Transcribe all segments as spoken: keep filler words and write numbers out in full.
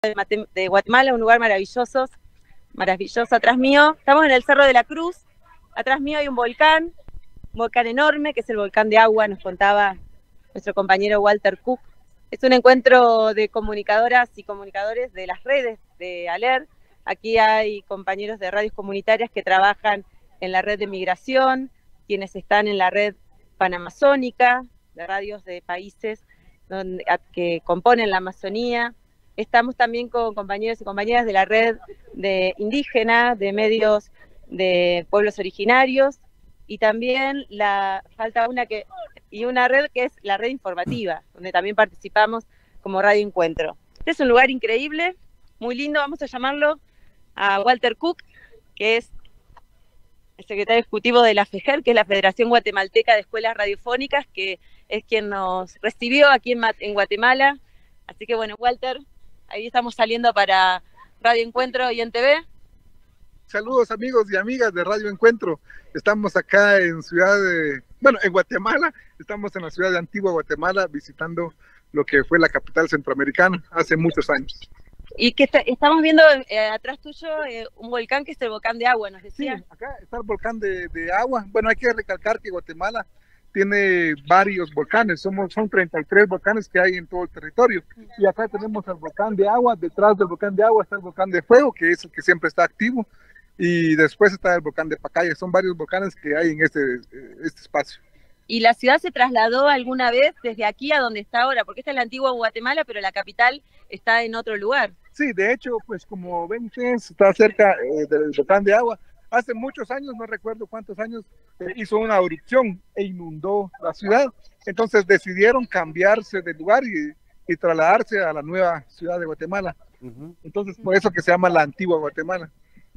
de, de Guatemala, un lugar maravilloso, maravilloso atrás mío. Estamos en el Cerro de la Cruz, atrás mío hay un volcán, un volcán enorme, que es el volcán de agua, nos contaba nuestro compañero Walter Cook. Es un encuentro de comunicadoras y comunicadores de las redes de ALER. Aquí hay compañeros de radios comunitarias que trabajan en la red de migración, quienes están en la red panamazónica, de radios de países donde, que componen la Amazonía. Estamos también con compañeros y compañeras de la red de indígena, de medios de pueblos originarios, y también la falta una que y una red que es la red informativa, donde también participamos como Radio Encuentro. Este es un lugar increíble, muy lindo. Vamos a llamarlo a Walter Cook, que es el secretario ejecutivo de la FEJER, que es la Federación Guatemalteca de Escuelas Radiofónicas, que es quien nos recibió aquí en, en Guatemala. Así que bueno, Walter, ahí estamos saliendo para Radio Encuentro y en T V. Saludos amigos y amigas de Radio Encuentro. Estamos acá en ciudad de, bueno, en Guatemala. Estamos en la ciudad de Antigua Guatemala visitando lo que fue la capital centroamericana hace muchos años. Y que está, estamos viendo eh, atrás tuyo eh, un volcán que es el volcán de agua, nos decía. Sí, acá está el volcán de, de agua. Bueno, hay que recalcar que Guatemala tiene varios volcanes, somos, son treinta y tres volcanes que hay en todo el territorio. Y acá tenemos el volcán de agua, detrás del volcán de agua está el volcán de fuego, que es el que siempre está activo. Y después está el volcán de Pacaya. Son varios volcanes que hay en este, este espacio. ¿Y la ciudad se trasladó alguna vez desde aquí a donde está ahora? Porque esta es la antigua Guatemala, pero la capital está en otro lugar. Sí, de hecho, pues como ven ustedes, está cerca eh, del volcán de agua. Hace muchos años, no recuerdo cuántos años, eh, hizo una erupción e inundó la ciudad. Entonces decidieron cambiarse de lugar y, y trasladarse a la nueva ciudad de Guatemala. Uh-huh. Entonces, por eso que se llama la antigua Guatemala.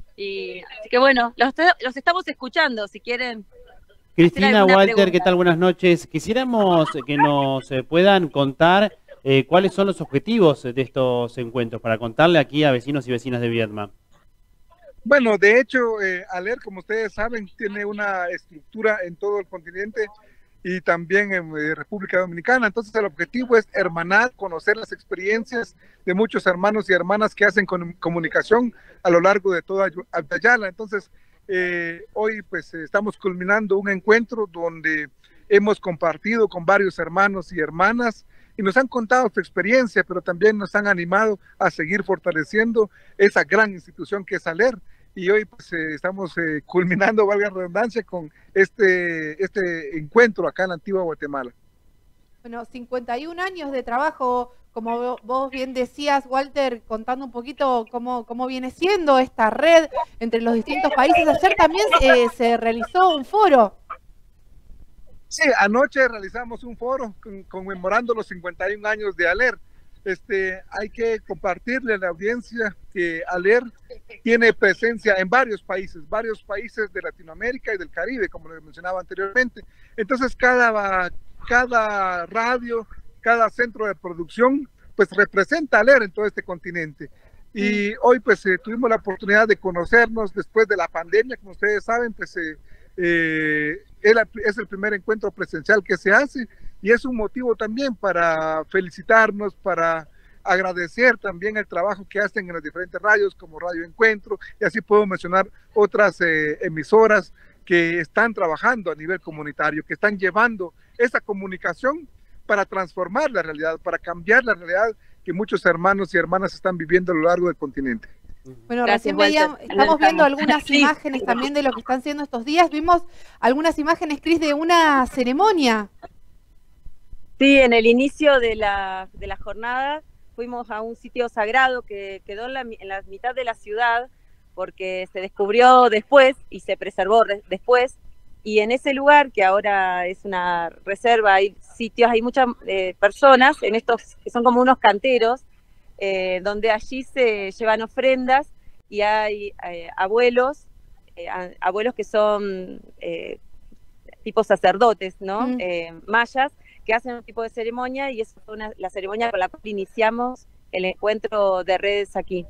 Y así que bueno, los, los estamos escuchando, si quieren. Cristina, Walter, pregunta. ¿Qué tal? Buenas noches. Quisiéramos que nos eh, puedan contar eh, cuáles son los objetivos de estos encuentros, para contarle aquí a vecinos y vecinas de Viedma. Bueno, de hecho, eh, ALER, como ustedes saben, tiene una estructura en todo el continente y también en eh, República Dominicana. Entonces el objetivo es hermanar, conocer las experiencias de muchos hermanos y hermanas que hacen con, comunicación a lo largo de toda Ayala. Entonces eh, hoy pues estamos culminando un encuentro donde hemos compartido con varios hermanos y hermanas y nos han contado su experiencia, pero también nos han animado a seguir fortaleciendo esa gran institución que es ALER. Y hoy pues eh, estamos eh, culminando, valga la redundancia, con este, este encuentro acá en la antigua Guatemala. Bueno, cincuenta y un años de trabajo, como vos bien decías, Walter, contando un poquito cómo, cómo viene siendo esta red entre los distintos países. Ayer también eh, se realizó un foro. Sí, anoche realizamos un foro con, conmemorando los cincuenta y un años de ALER. Este, hay que compartirle a la audiencia que ALER tiene presencia en varios países, varios países de Latinoamérica y del Caribe, como les mencionaba anteriormente. Entonces cada, cada radio, cada centro de producción, pues representa a ALER en todo este continente. Y hoy pues eh, tuvimos la oportunidad de conocernos después de la pandemia, como ustedes saben, pues eh, eh, es el primer encuentro presencial que se hace. Y es un motivo también para felicitarnos, para agradecer también el trabajo que hacen en las diferentes radios como Radio Encuentro, y así puedo mencionar otras eh, emisoras que están trabajando a nivel comunitario, que están llevando esa comunicación para transformar la realidad, para cambiar la realidad que muchos hermanos y hermanas están viviendo a lo largo del continente. Bueno, recién veíamos, estamos viendo algunas sí. imágenes también de lo que están haciendo estos días. Vimos algunas imágenes, Cris, de una ceremonia. Sí, en el inicio de la, de la jornada fuimos a un sitio sagrado que quedó en la, en la mitad de la ciudad porque se descubrió después y se preservó después. Y en ese lugar, que ahora es una reserva, hay sitios, hay muchas eh, personas en estos que son como unos canteros, eh, donde allí se llevan ofrendas y hay eh, abuelos, eh, abuelos que son eh, tipo sacerdotes, ¿no? Mm. Eh, mayas, que hacen un tipo de ceremonia, y esa fue una, la ceremonia con la cual iniciamos el encuentro de redes aquí.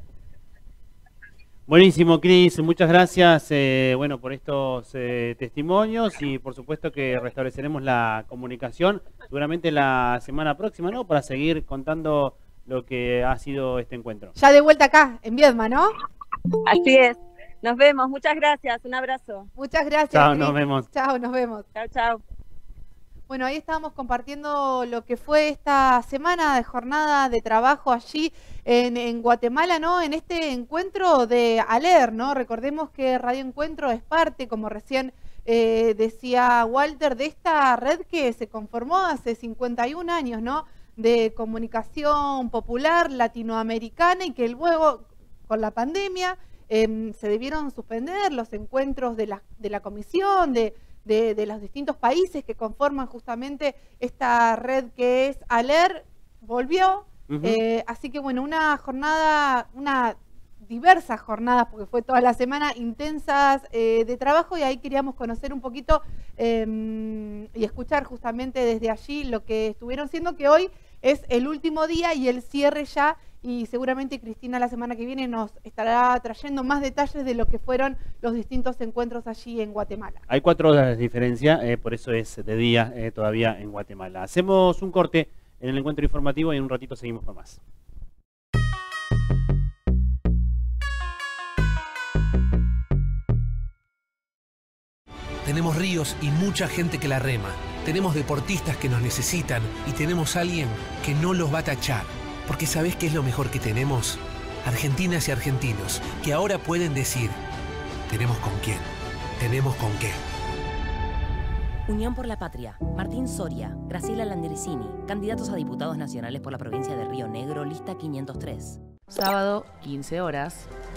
Buenísimo, Cris, muchas gracias eh, bueno, por estos eh, testimonios, y por supuesto que restableceremos la comunicación seguramente la semana próxima, ¿no? Para seguir contando lo que ha sido este encuentro. Ya de vuelta acá, en Viedma, ¿no? Así es. Nos vemos. Muchas gracias. Un abrazo. Muchas gracias. Chao, Cris. nos vemos. Chao, nos vemos. Chao, chao. Bueno, ahí estábamos compartiendo lo que fue esta semana de jornada de trabajo allí en, en Guatemala, ¿no? En este encuentro de ALER, ¿no? Recordemos que Radio Encuentro es parte, como recién eh, decía Walter, de esta red que se conformó hace cincuenta y un años, ¿no? De comunicación popular latinoamericana y que luego, con la pandemia, eh, se debieron suspender los encuentros de la, de la comisión, de... De, de los distintos países que conforman justamente esta red que es ALER, volvió. Uh-huh. eh, así que bueno, una jornada, una diversas jornadas, porque fue toda la semana, intensas eh, de trabajo, y ahí queríamos conocer un poquito eh, y escuchar justamente desde allí lo que estuvieron siendo, que hoy es el último día y el cierre ya, y seguramente Cristina la semana que viene nos estará trayendo más detalles de lo que fueron los distintos encuentros allí en Guatemala. Hay cuatro horas de diferencia, eh, por eso es de día eh, todavía en Guatemala. Hacemos un corte en el encuentro informativo y en un ratito seguimos con más. Tenemos ríos y mucha gente que la rema. Tenemos deportistas que nos necesitan y tenemos a alguien que no los va a tachar. Porque ¿sabés qué es lo mejor que tenemos? Argentinas y argentinos que ahora pueden decir, tenemos con quién, tenemos con qué. Unión por la Patria, Martín Soria, Graciela Landricini, candidatos a diputados nacionales por la provincia de Río Negro, lista quinientos tres. Sábado, quince horas.